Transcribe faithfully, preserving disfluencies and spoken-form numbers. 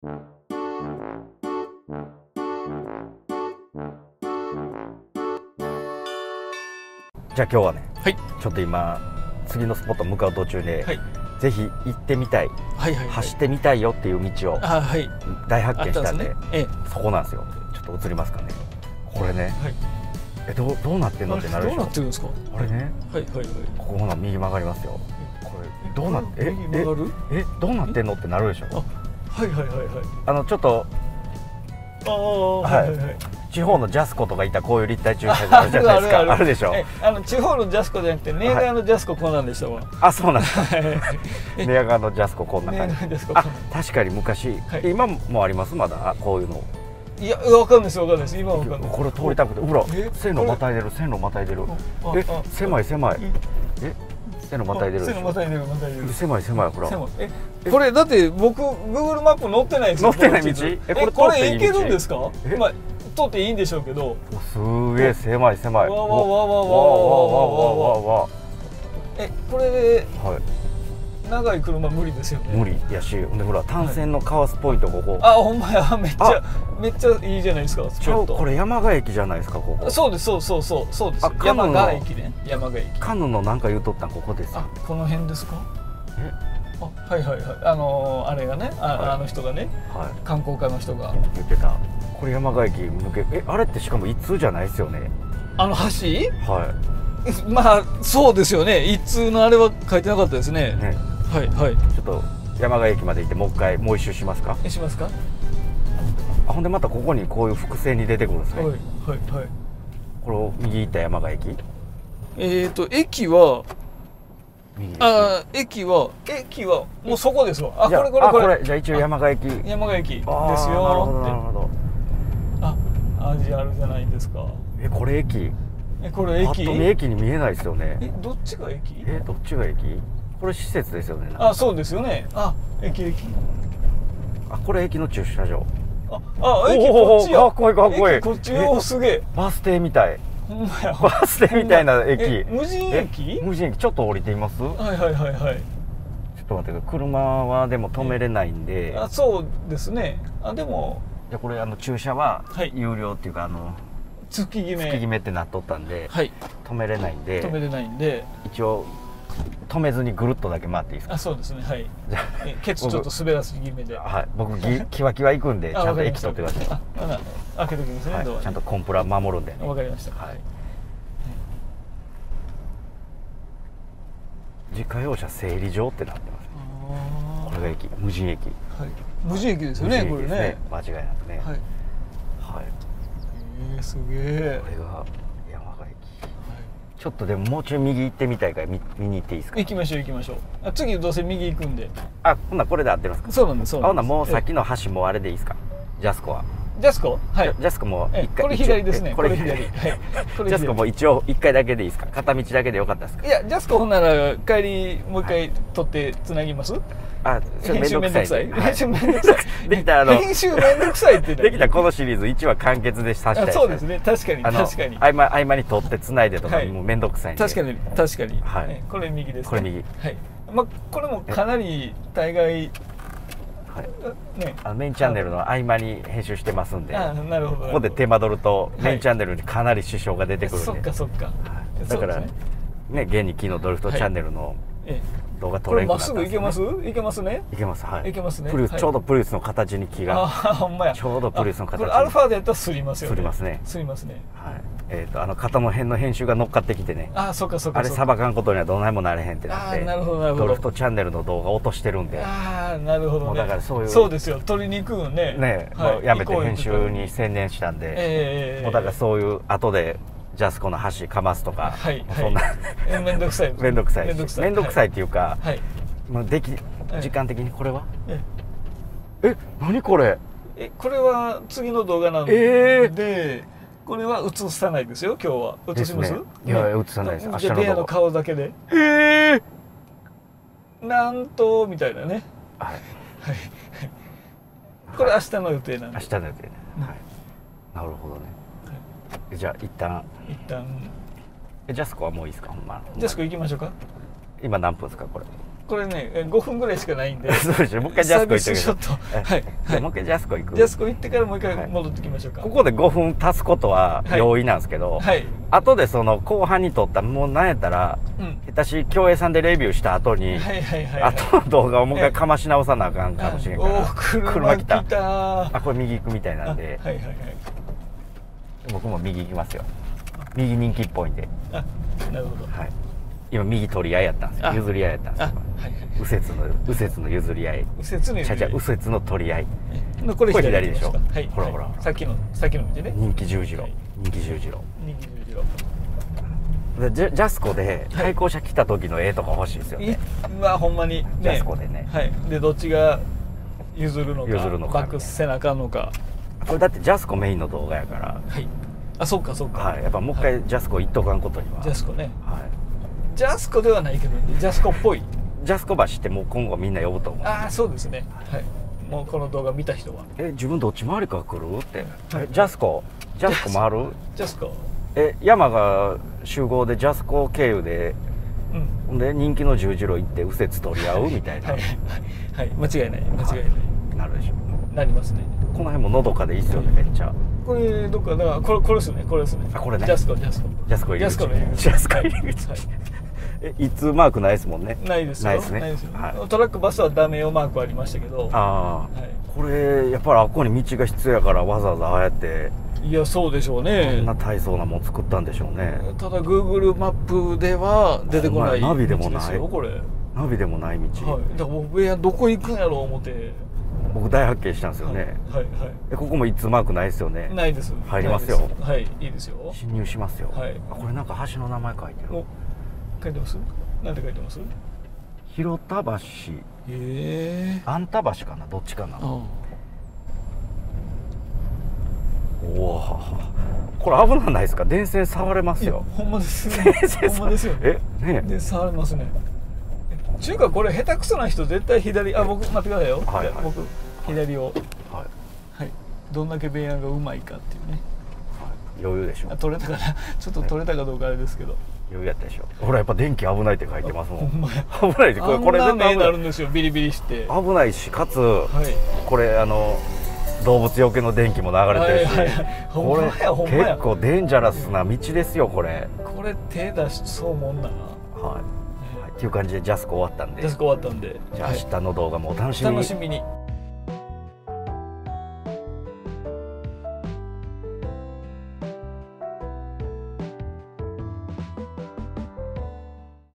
じゃあ今日はね、 はい、 ちょっと今次のスポット向かう途中で、はい、ぜひ行ってみたい、はいはいはい、走ってみたいよっていう道を大発見したんで、ねええ、そこなんですよ。ちょっと映りますかね。これね、はい、えどうどうなってんのってなるでしょ。 どうなってるんですか。 これね、はいはいはい、ここの右曲がりますよ。これどうなってえええどうなってんのってなるでしょ。 あ、はいはいはいはい。 あのちょっとああはいはいはい。地方のジャスコとかいたこういう立体駐車場あるじゃないですか。あるでしょ。 あの地方のジャスコじゃなくてネイガーのジャスコこんなんでしたわ。 あ、そうなんですか。ネイガーのジャスコこんな感じ。あ、確かに昔、今もありますまだこういうの。 いや、わかんないですわかんないです。今わかんない。 これ通りたくて、ほら線路またいでる線路またいでる。え、狭い狭い。え、線路またいでる。線路またいでるまたいでる。狭い狭いほら。 え、これだって僕 Google マップ載ってないですよ。 載ってない道？ え、これこれ行けるんですか？まあ通っていいんでしょうけど。 すげえ狭い狭い。 わわわわわわわわわ。え、これで長い車無理ですよね。 無理やし、でほら単線のカワスポイントここ。 あ、ほんまや、めっちゃめっちゃいいじゃないですか。 ちょっとこれ山鹿駅じゃないですかここ。 そうですそうそうそうそうです。山鹿駅ね。山鹿駅。 カヌのなんか言うとったんここですよ。 あ、この辺ですか。え、あ、はいはいはい。あのあれがね、ああの人がね、観光家の人が言ってた。これ山鹿駅抜け、え、あれってしかも一通じゃないですよね。 あの橋？ はい。 まあそうですよね。一通のあれは書いてなかったですね。ね。はいはい。 ちょっと山鹿駅まで行ってもう一回もう一周しますか。 しますか。 あ、ほんでまたここにこういう複製に出てくるんですね。はいはいはい。これを右行った山鹿駅。 えっと駅は。あ、駅は駅はもうそこですわ。あ、これこれこれ。 じゃあ一応山鹿駅。 山鹿駅ですよ。 なるほどなるほど。 あ、味あるじゃないですか。 え、これ駅。 え、これ駅。 パッと見駅に見えないですよね。 え、どっちが駅？ え、どっちが駅？これ施設ですよね。 あ、そうですよね。あ、駅駅。 あ、これ駅の駐車場。 あ、あ、駅こっちや。 かっこいいかっこいい。 こっちよ、すげえ。 バス停みたい。 ほんまや。 バス停みたいな駅。 無人駅？ 無人駅。ちょっと降りてみます？ はいはいはいはい。 ちょっと待ってください。車はでも止めれないんで。 あ、そうですね。あ、でも。 じゃこれあの駐車は有料っていうかあの月決め月決めってなっとったんで、はい、止めれないんで止めれないんで一応止めずにぐるっとだけ回っていいですか。 あ、そうですね。はい。じゃあケツちょっと滑らす気味で。 はい。僕キワキワ行くんでちゃんと駅取ってください。 あ、開けときますね。はい、 ちゃんとコンプラ守るんで、ね。 わかりました。はい。 自家用車整理場ってなってます。これが駅、無人駅。 はい。無人駅ですよね、これね。 間違いなくね。はい。はい。 ええ、すげえ。 これが山鹿駅。ちょっとでももうちょい右行ってみたいから見に行っていいですか。 行きましょう行きましょう。あ、次どうせ右行くんで。 あ、ほんならこれで合ってますか。 そうなんです。そうなんです。 あ、ほんならもうさっきの橋もあれでいいですか。ジャスコは。 ジャスコ？はい。 ジャスコも一回。 これ左ですね。 これ左。はい。ジャスコも一応一回だけでいいですか。片道だけでよかったですか。 いや、ジャスコほんなら帰りもう一回取ってつなぎます。 あ、 編集めんどくさい。編集めんどくさい。 できたあの編集めんどくさいってできたこのシリーズいちわ完結でさしたい。 そうですね。確かに確かに。 合間合間に取ってつないでとかもうめんどくさいんで。 確かに確かに。 はい。 これ右です。 これ右。 はい。まあこれもかなり大概。 はい、ね、あのメインチャンネルの合間に編集してますんで、 あ、なるほど、 ここで手間取るとメインチャンネルにかなり支障が出てくるんで、 そっかそっか、はい、 だからね、ね、現に昨日ドリフトチャンネルの動画撮れんくなったんですよね。これまっすぐ行けます？行けますね。 行けます、はい。 行けますね。 プリウス、ちょうどプリウスの形に気が、 あ、ほんまや。 ちょうどプリウスの形に。 これアルファでやったらすりますよね。 すりますね。 すりますね。 はい。えっとあの肩の辺の編集が乗っかってきてね。 あ、そっかそっか。 あれさばかんことにはどないもなれへんってなって。 あ、なるほどなるほど。 ドリフトチャンネルの動画落としてるんで。 ああ、なるほどね。 だからそういう。 そうですよ。撮りに行くね。 ね、もうやめて編集に専念したんで。ええ。もうだからそういう後で。ジャスコの橋かますとか、はい、そんな面倒くさい面倒くさい面倒くさいっていうか、もうでき時間的にこれはえ何これえこれは次の動画なんでこれは映さないですよ今日は映します？ いや映さないです。 じゃあベアの顔だけでええなんとみたいなね。はいはいこれ明日の予定なんで。 明日の予定。はい。なるほどね。じゃあ一旦一旦ジャスコはもういいですか。ほんまジャスコ行きましょうか。 今何分ですかこれ。 これねごふんぐらいしかないんでそうでしょ。もう一回ジャスコ行ってちょっとはいはいもう一回ジャスコ行く。 ジャスコ行ってからもう一回戻ってきましょうか。 ここでごふん足すことは容易なんですけど、後でその後半に撮ったもうなんやったら下手し京平さんでレビューした後に後の動画をもう一回かまし直さなあかんかもしれんから。 車来た。 あこれ右行くみたいなんで僕も右行きますよ。右人気っぽいんで。 あなるほど。 はい今右取り合いやったんですよ。譲り合いやったんですよ。右折の右折の譲り合い。 右折の譲り合い。右折の取り合い。 これ左でしょ。 はい。 ほらほら。 さっきのさっきの道ね。 人気十字路。人気十字路。 人気十字路。 でジャジャスコで対向車来た時の絵とか欲しいですよね。 まあほんまにジャスコでね。 はい。でどっちが譲るのか。 譲るのか。 バックせなあかんのか。 これだってジャスコメインの動画やから。 はい。あそうかそうか。 はい。やっぱもう一回ジャスコ行っとかんことには。 ジャスコね。 はい。 ジャスコではないけど、ジャスコっぽい。 ジャスコ橋ってもう今後みんな呼ぶと思う。 ああ、そうですね。はい。もうこの動画見た人は。 え、自分どっち回りから来るって。え、ジャスコ、ジャスコ回る？ ジャスコ。 え、山が集合でジャスコ経由で、うん、で人気の十字路行って右折取り合うみたいな。 はい、はい、間違いない、間違いない。 なるでしょ。 なりますね。 この辺ものどかでいいっすよね、めっちゃ。 これどっかだからこれこれですね、これですね。 あ、これね。 ジャスコ、ジャスコ。 ジャスコ入り口。ジャスコ入り口。え、いつマークないですもんね。 ないですよ。 ないですね。 はい。トラックバスはダメよマークありましたけど。 ああ。これやっぱりあっこに道が必要やからわざわざああやって。 いやそうでしょうね。 こんな大層なもん作ったんでしょうね。 ただ Google マップでは出てこないナビでもない。 これ。 ナビでもない道。 はい。だから僕いやどこ行くんやろう思って。 僕大発見したんですよね。 はいはい。 えここもいつマークないですよね。 ないです。 入りますよ。 はいいいですよ。 侵入しますよ。 はい。 これなんか橋の名前書いてる。 書いてます？なんて書いてます？ 広田橋。へえ。 あんた橋かなどっちかな。おお。これ危ないですか？電線触れますよ。 ほんまですね。ほんまですよ。 えね。 で触れますね。中華これ下手くそな人絶対左あ僕待ってくださいよ。はい、僕左を。はい。はい。どんだけ弁案がうまいかっていうね。 はい。余裕でしょ。 取れたかな。ちょっと取れたかどうかあれですけど。 余裕やったでしょ。ほらやっぱ電気危ないって書いてますもん。 ほんまや。 危ないでこれこれ絶対危ない。なるんですよ。ビリビリして。 危ないしかつ、はい、これあの動物よけの電気も流れてるし、これ結構デンジャラスな道ですよこれ。 これ手出しそうもんな。 はい。っていう感じでジャスコ終わったんで。 ジャスコ終わったんで。 じゃあ明日の動画もお楽しみに。 楽しみに。